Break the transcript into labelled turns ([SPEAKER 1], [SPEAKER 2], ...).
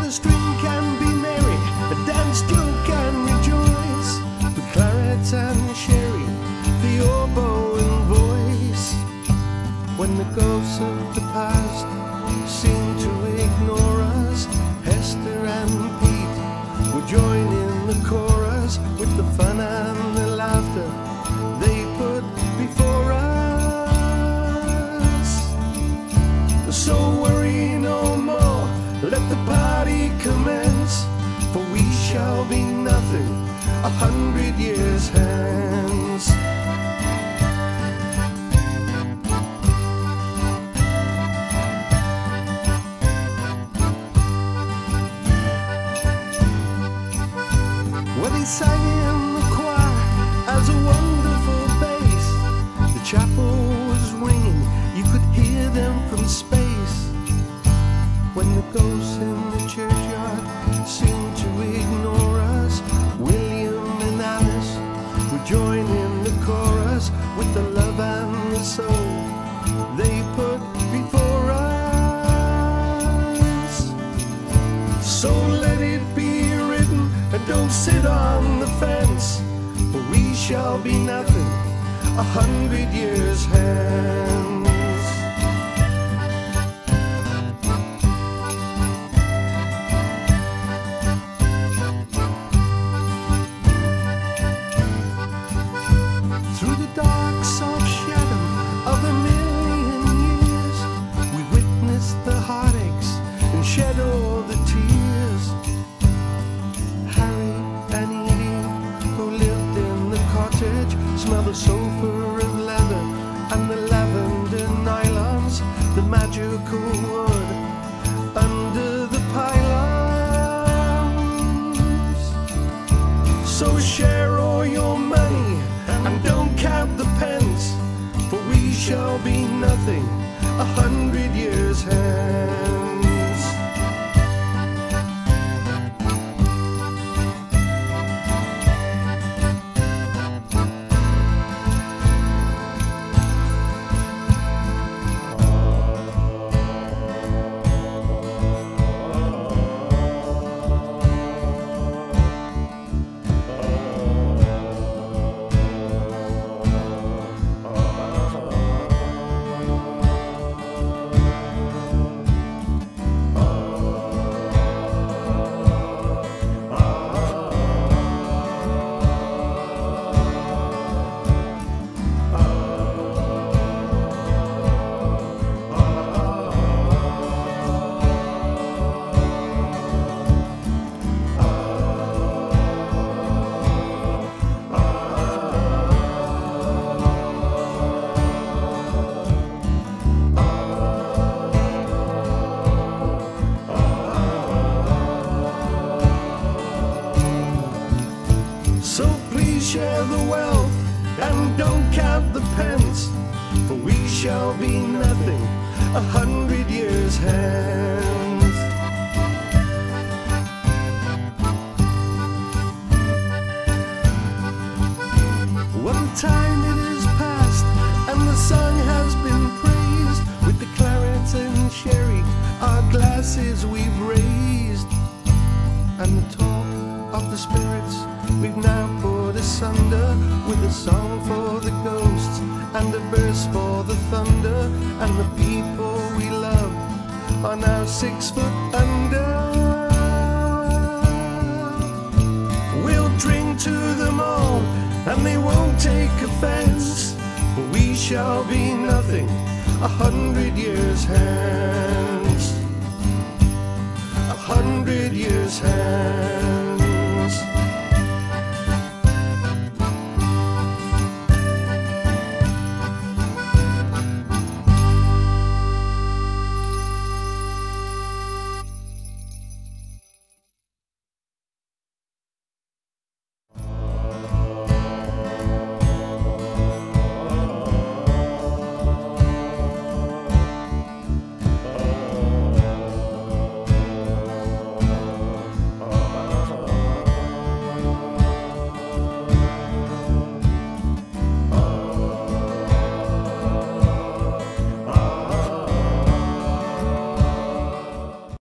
[SPEAKER 1] us drink and be merry, dance, joke and rejoice, with claret and sherry, the oboe and voice. When the ghosts of the past seem to ignore us, Hester and Pete will join in the chorus with the fun and the laughter they put before us. So worry no more, let the party commence, for we shall be nothing 100 years hence. Well, he sang in the choir as a wonderful bass. The chapel was ringing, you could hear them from space. When the ghosts in the churchyard seemed to ignore us, William and Alice would join in the chorus with the love and the soul they put before us. So let it be written, and don't sit on the fence, for we shall be nothing 100 years hence. Through the dark soft shadow of a million years, we witnessed the heartaches and shed all the tears. Harry and Edie, who lived in the cottage, smelled the sofa of leather and the lavender nylons, the magical wood under the pylons. So share all your money and don't count the pence, for we shall be nothing 100 years hence. Share the wealth and don't count the pence, for we shall be nothing 100 years hence. What a time it is past, and the song has been praised. With the claret and sherry, our glasses we've raised, and the talk of the spirits we've now put asunder, with a song for the ghosts and a verse for the thunder, and the people we love are now 6 foot under. We'll drink to them all and they won't take offense, for we shall be nothing 100 years hence.